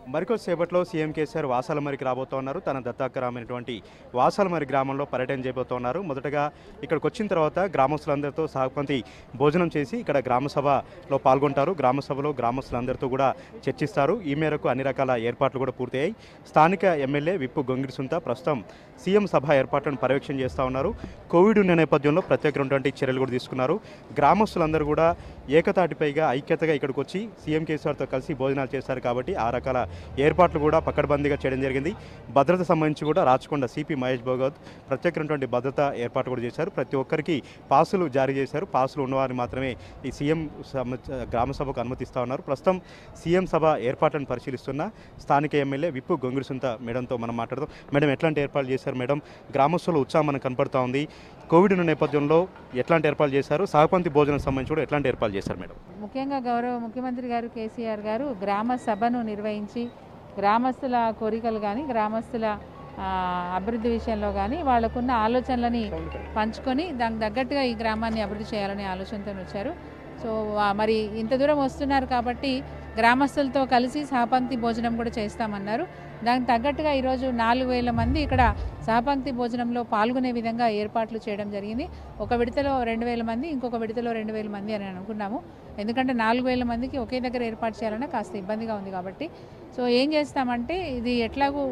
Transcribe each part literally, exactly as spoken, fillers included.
మరికొద్దిసేపట్లో CM KCR వాసాలమరికి రాబోతున్నారు. తన దత్తాగ్రామైనటువంటి వాసాలమరి గ్రామంలో పర్యటన చేయబోతున్నారు. మొదటగా ఇక్కడికి వచ్చిన తర్వాత గ్రామస్తులందరితో సహపంతి భోజనం చేసి ఇక్కడ గ్రామ సభలో పాల్గొంటారు. గ్రామ సభలో గ్రామస్తులందరితో కూడా చర్చిస్తారు. ఈ మేరకు అన్ని రకాల ఏర్పాట్లు కూడా పూర్తయ్యాయి. స్థానిక ఎమ్మెల్యే విప్పు గొంగిడి సుంత ప్రస్తుతం సీఎం సభ ఏర్పాట్లను పర్యవేక్షణ చేస్తూ ఉన్నారు. కోవిడ్ ఉన్న నేపథ్యంలో ప్రత్యేకమైనటువంటి చర్యలు కూడా తీసుకున్నారు. గ్రామస్తులందరూ కూడా ఏకతాటిపైగా ఐక్యతగా ఇక్కడికి వచ్చి సీఎం కేసీఆర్తో కలిసి భోజనాలు చేస్తారు. కాబట్టి ఆ రకాల ఏర్పాట్లు కూడా పకడ్బందీగా చేయడం జరిగింది. భద్రత సంబంధించి కూడా రాచకొండ సిపి మహేష్ భగవత్ ప్రత్యేకమైనటువంటి భద్రత ఏర్పాటు కూడా చేశారు. ప్రతి ఒక్కరికి పాసులు జారీ చేశారు. పాసులు ఉన్నవారిని మాత్రమే ఈ సీఎం గ్రామ సభకు అనుమతిస్తూ ఉన్నారు. ప్రస్తుతం సీఎం సభ ఏర్పాట్లను పరిశీలిస్తున్న స్థానిక ఎమ్మెల్యే విప్పు గొంగిడి సుంత మేడంతో మనం మాట్లాడదాం. మేడం, ఎట్లాంటి ఏర్పాట్లు చేశారు మేడం? గ్రామస్తుల ఉత్సాహం మనకు కనపడుతూ ఉంది. కోవిడ్ ఉన్న నేపథ్యంలో ఎట్లాంటి ఏర్పాట్లు చేశారు? సహపంతి భోజనం సంబంధించి కూడా ఎట్లాంటి ఏర్పాట్లు చేశారు మేడం? ముఖ్యంగా గౌరవ ముఖ్యమంత్రి గారు కేసీఆర్ గారు గ్రామ సభను నిర్వహించి గ్రామస్తుల కోరికలు కానీ గ్రామస్తుల అభివృద్ధి విషయంలో కానీ వాళ్ళకున్న ఆలోచనలని పంచుకొని దానికి తగ్గట్టుగా ఈ గ్రామాన్ని అభివృద్ధి చేయాలనే ఆలోచనతో వచ్చారు. సో మరి ఇంత దూరం వస్తున్నారు కాబట్టి గ్రామస్తులతో కలిసి సహపంక్తి భోజనం కూడా చేస్తామన్నారు. దానికి తగ్గట్టుగా ఈరోజు నాలుగు వేల మంది ఇక్కడ సహపంక్తి భోజనంలో పాల్గొనే విధంగా ఏర్పాట్లు చేయడం జరిగింది. ఒక విడతలో రెండు వేల మంది, ఇంకొక విడతలో రెండు వేల మంది అని అనుకున్నాము. ఎందుకంటే నాలుగు వేల మందికి ఒకే దగ్గర ఏర్పాటు చేయాలన్నా కాస్త ఇబ్బందిగా ఉంది కాబట్టి సో ఏం చేస్తామంటే ఇది ఎట్లాగూ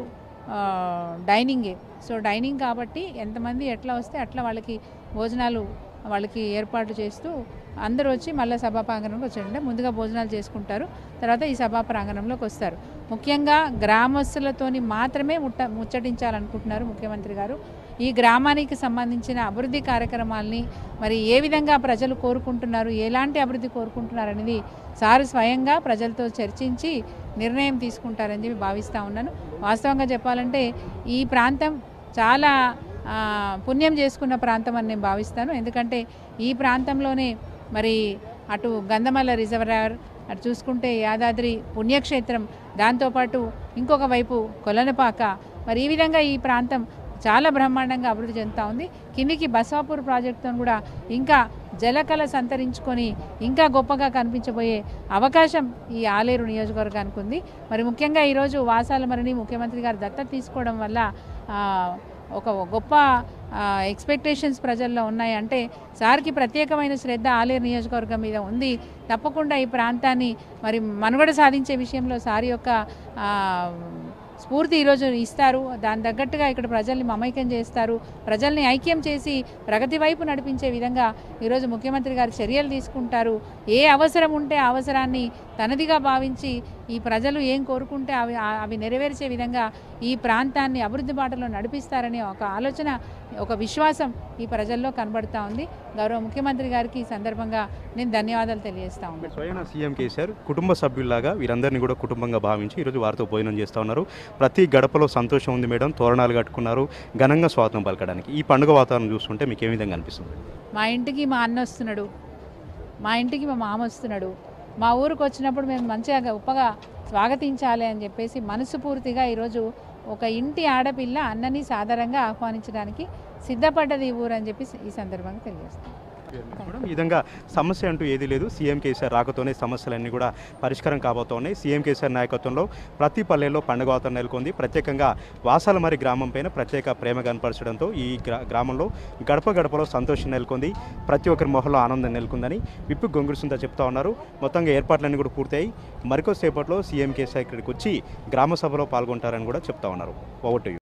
డైనింగే. సో డైనింగ్ కాబట్టి ఎంతమంది ఎట్లా వస్తే అట్లా వాళ్ళకి భోజనాలు వాళ్ళకి ఏర్పాటు చేస్తూ అందరూ వచ్చి మళ్ళీ సభా ప్రాంగణంలోకి వచ్చారంటే ముందుగా భోజనాలు చేసుకుంటారు. తర్వాత ఈ సభా ప్రాంగణంలోకి వస్తారు. ముఖ్యంగా గ్రామస్తులతోని మాత్రమే ముట్ట ముచ్చటించాలనుకుంటున్నారు ముఖ్యమంత్రి గారు. ఈ గ్రామానికి సంబంధించిన అభివృద్ధి కార్యక్రమాల్ని మరి ఏ విధంగా ప్రజలు కోరుకుంటున్నారు, ఎలాంటి అభివృద్ధి కోరుకుంటున్నారు అనేది సారు స్వయంగా ప్రజలతో చర్చించి నిర్ణయం తీసుకుంటారని చెప్పి భావిస్తూ ఉన్నాను. వాస్తవంగా చెప్పాలంటే ఈ ప్రాంతం చాలా పుణ్యం చేసుకున్న ప్రాంతం అని నేను భావిస్తాను. ఎందుకంటే ఈ ప్రాంతంలోనే మరి అటు గంధమల్ల రిజర్వాయర్, అటు చూసుకుంటే యాదాద్రి పుణ్యక్షేత్రం, దాంతోపాటు ఇంకొక వైపు కొలనపాక, మరి ఈ విధంగా ఈ ప్రాంతం చాలా బ్రహ్మాండంగా అభివృద్ధి చెందుతూ ఉంది. కిందికి బసాపూర్ ప్రాజెక్టుతో కూడా ఇంకా జలకళ సంతరించుకొని ఇంకా గొప్పగా కనిపించబోయే అవకాశం ఈ ఆలేరు నియోజకవర్గానికి ఉంది. మరి ముఖ్యంగా ఈరోజు వాసాలమరిని ముఖ్యమంత్రి గారు దత్తత తీసుకోవడం వల్ల ఒక గొప్ప ఎక్స్పెక్టేషన్స్ ప్రజల్లో ఉన్నాయి. అంటే సార్కి ప్రత్యేకమైన శ్రద్ధ ఆలేరు నియోజకవర్గం మీద ఉంది. తప్పకుండా ఈ ప్రాంతాన్ని మరి మనుగడ సాధించే విషయంలో సార్ యొక్క స్ఫూర్తి ఈరోజు ఇస్తారు. దాని తగ్గట్టుగా ఇక్కడ ప్రజల్ని మమైక్యం చేస్తారు. ప్రజల్ని ఐక్యం చేసి ప్రగతి వైపు నడిపించే విధంగా ఈరోజు ముఖ్యమంత్రి గారు చర్యలు తీసుకుంటారు. ఏ అవసరం ఉంటే ఆ అవసరాన్ని తనదిగా భావించి ఈ ప్రజలు ఏం కోరుకుంటే అవి అవి నెరవేర్చే విధంగా ఈ ప్రాంతాన్ని అభివృద్ధి బాటలో నడిపిస్తారనే ఒక ఆలోచన, ఒక విశ్వాసం ఈ ప్రజల్లో కనబడుతూ ఉంది. గౌరవ ముఖ్యమంత్రి గారికి ఈ సందర్భంగా నేను ధన్యవాదాలు తెలియజేస్తా ఉన్నాను. స్వయం సీఎం కేసీఆర్ కుటుంబ సభ్యుల్లాగా వీరందరినీ కూడా కుటుంబంగా భావించి ఈరోజు వారితో భోజనం చేస్తూ ఉన్నారు. ప్రతి గడపలో సంతోషం ఉంది మేడం. తోరణాలు కట్టుకున్నారు ఘనంగా స్వాగతం పలకడానికి. ఈ పండుగ వాతావరణం చూస్తుంటే మీకు ఏ విధంగా అనిపిస్తుంది? మా ఇంటికి మా అన్న వస్తున్నాడు, మా ఇంటికి మా మామ వస్తున్నాడు. మా ఊరికి వచ్చినప్పుడు మేము మంచిగా గొప్పగా స్వాగతించాలి అని చెప్పేసి మనసు పూర్తిగా ఈరోజు ఒక ఇంటి ఆడపిల్ల అన్నని సాధారణంగా ఆహ్వానించడానికి సిద్ధపడ్డది ఈ ఊరు అని చెప్పి ఈ సందర్భంగా తెలియజేస్తాం. ఈ విధంగా సమస్య అంటూ ఏది లేదు. సీఎం కేసీఆర్ రాకతోనే సమస్యలన్నీ కూడా పరిష్కారం కాబోతున్నాయి. సీఎం కేసీఆర్ నాయకత్వంలో ప్రతి పల్లెల్లో పండుగ వాతావరణం నెలకొంది. ప్రత్యేకంగా వాసాలమరి గ్రామం పైన ప్రత్యేక ప్రేమ కనపరచడంతో ఈ గ్రామంలో గడప గడపలో సంతోషం నెలకొంది. ప్రతి ఒక్కరి మొహంలో ఆనందం నెలకొందని విప్పు గొంగిడి సుంత చెప్తా ఉన్నారు. మొత్తంగా ఏర్పాట్లన్నీ కూడా పూర్తయి మరికొద్దిసేపట్లో సీఎం కేసీఆర్ ఇక్కడికి వచ్చి గ్రామ సభలో పాల్గొంటారని కూడా చెప్తా ఉన్నారు. Over to you.